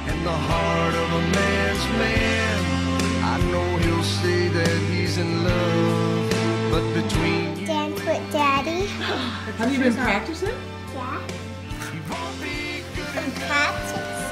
and the heart of a man's man. I know he'll say that he's in love, but between you Dance with Daddy. Have you been practicing? Yeah. I'm practicing.